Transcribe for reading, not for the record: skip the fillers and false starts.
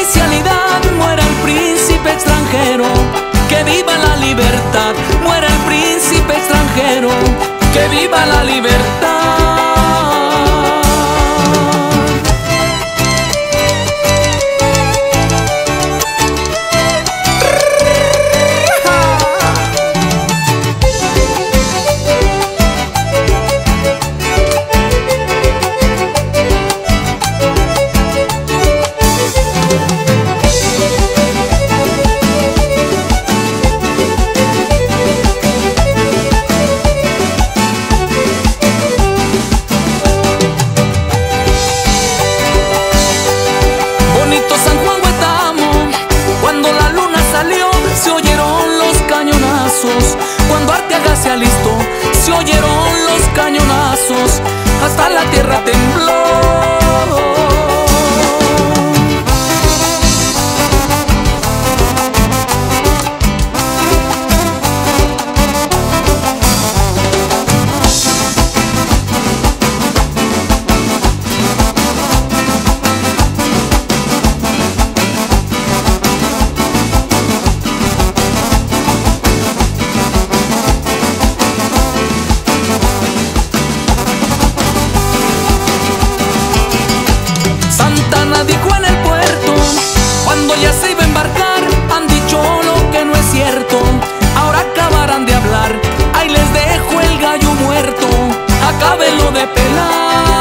oficialidad, muera el príncipe extranjero. Que viva la libertad, muera el príncipe extranjero. Que viva la libertad. Cuando Arteaga se alistó, se oyeron los cañonazos, hasta la tierra tembló. Dijo en el puerto, cuando ya se iba a embarcar, han dicho lo que no es cierto, ahora acabarán de hablar. Ahí les dejo el gallo muerto, acábenlo de pelar.